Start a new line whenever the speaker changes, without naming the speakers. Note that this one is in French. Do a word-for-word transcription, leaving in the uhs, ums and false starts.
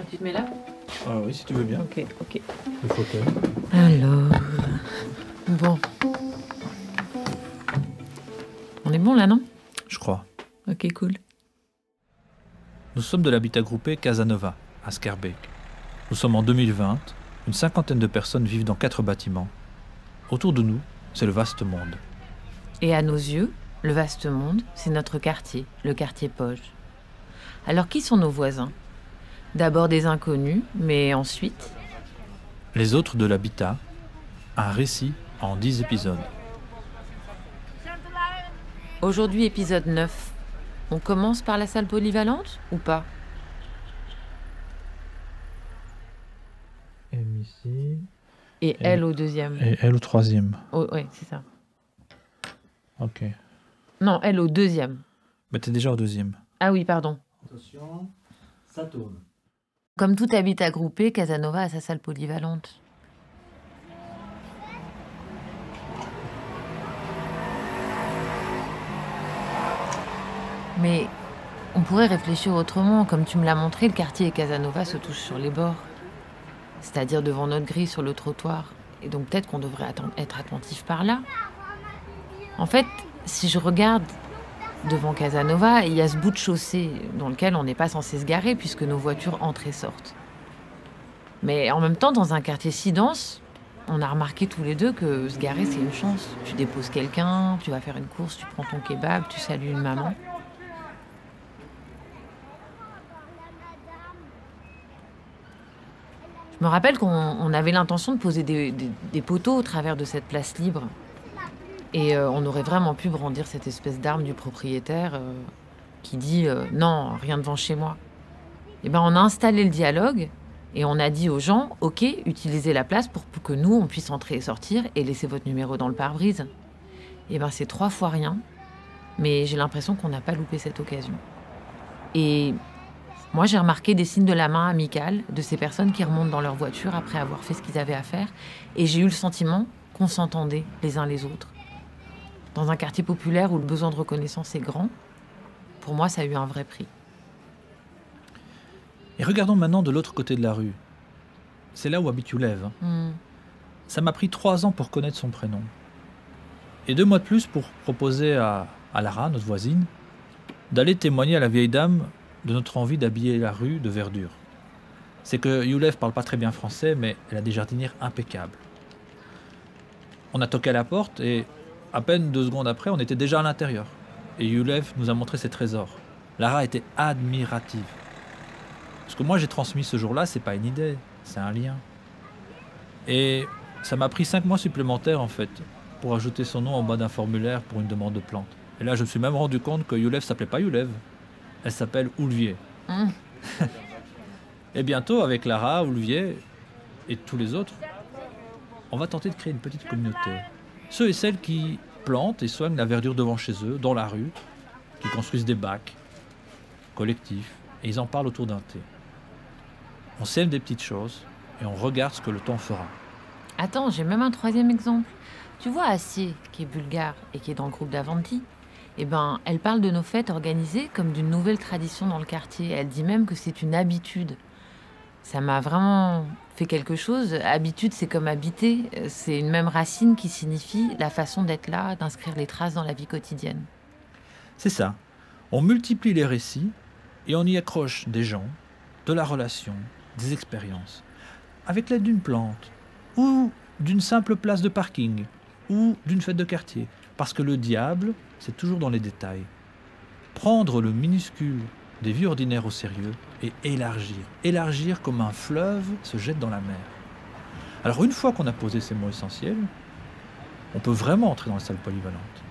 Tu te mets là?
Ah oui, si tu veux bien.
Ok, ok.
Le fauteuil.
Alors... Bon. On est bon là, non?
Je crois.
Ok, cool.
Nous sommes de l'habitat groupé Casanova, à Schaerbeek. Nous sommes en deux mille vingt. Une cinquantaine de personnes vivent dans quatre bâtiments. Autour de nous, c'est le vaste monde.
Et à nos yeux, le vaste monde, c'est notre quartier, le quartier Poge. Alors qui sont nos voisins? D'abord des inconnus, mais ensuite...
Les autres de l'habitat, un récit en dix épisodes.
Aujourd'hui, épisode neuf. On commence par la salle polyvalente ou pas?
M ici.
Et,
Et-
elle au deuxième.
Et elle au troisième.
Oh, ouais, c'est ça.
Ok.
Non, elle au deuxième.
Mais t'es déjà au deuxième.
Ah oui, pardon.
Attention, ça tourne.
Comme tout habitat groupé, Casanova a sa salle polyvalente. Mais on pourrait réfléchir autrement. Comme tu me l'as montré, le quartier Casanova se touche sur les bords. C'est-à-dire devant notre grille sur le trottoir. Et donc peut-être qu'on devrait atten- être attentif par là. En fait, si je regarde devant Casanova, il y a ce bout de chaussée dans lequel on n'est pas censé se garer puisque nos voitures entrent et sortent. Mais en même temps, dans un quartier si dense, on a remarqué tous les deux que se garer, c'est une chance. Tu déposes quelqu'un, tu vas faire une course, tu prends ton kebab, tu salues une maman. Je me rappelle qu'on on avait l'intention de poser des, des- des poteaux au travers de cette place libre. Et euh, on aurait vraiment pu brandir cette espèce d'arme du propriétaire euh, qui dit euh, non, rien devant chez moi. Et ben on a installé le dialogue et on a dit aux gens, ok, utilisez la place pour, pour que nous on puisse entrer et sortir et laisser votre numéro dans le pare-brise. Et ben c'est trois fois rien, mais j'ai l'impression qu'on n'a pas loupé cette occasion. Et moi j'ai remarqué des signes de la main amicale de ces personnes qui remontent dans leur voiture après avoir fait ce qu'ils avaient à faire, et j'ai eu le sentiment qu'on s'entendait les uns les autres. Dans un quartier populaire où le besoin de reconnaissance est grand, pour moi, ça a eu un vrai prix.
Et regardons maintenant de l'autre côté de la rue. C'est là où habite Youlev. hein.
Hmm.
Ça m'a pris trois ans pour connaître son prénom. Et deux mois de plus pour proposer à, à Lara, notre voisine, d'aller témoigner à la vieille dame de notre envie d'habiller la rue de verdure. C'est que Youlev parle pas très bien français, mais elle a des jardinières impeccables. On a toqué à la porte et à peine deux secondes après, on était déjà à l'intérieur. Et Youlev nous a montré ses trésors. Lara était admirative. Ce que moi j'ai transmis ce jour-là, c'est pas une idée, c'est un lien. Et ça m'a pris cinq mois supplémentaires en fait, pour ajouter son nom en bas d'un formulaire pour une demande de plante. Et là, je me suis même rendu compte que Youlev s'appelait pas Youlev, elle s'appelle Olivier.
Hmm.
Et bientôt, avec Lara, Olivier et tous les autres, on va tenter de créer une petite communauté. Ceux et celles qui plantent et soignent la verdure devant chez eux, dans la rue, qui construisent des bacs collectifs, et ils en parlent autour d'un thé. On sème des petites choses et on regarde ce que le temps fera.
Attends, j'ai même un troisième exemple. Tu vois Assier, qui est bulgare et qui est dans le groupe d'Avanti, eh ben, elle parle de nos fêtes organisées comme d'une nouvelle tradition dans le quartier. Elle dit même que c'est une habitude. Ça m'a vraiment fait quelque chose. Habitude, c'est comme habiter. C'est une même racine qui signifie la façon d'être là, d'inscrire les traces dans la vie quotidienne.
C'est ça. On multiplie les récits et on y accroche des gens, de la relation, des expériences. Avec l'aide d'une plante, ou d'une simple place de parking, ou d'une fête de quartier. Parce que le diable, c'est toujours dans les détails. Prendre le minuscule des vies ordinaires au sérieux et élargir. Élargir comme un fleuve se jette dans la mer. Alors une fois qu'on a posé ces mots essentiels, on peut vraiment entrer dans la salle polyvalente.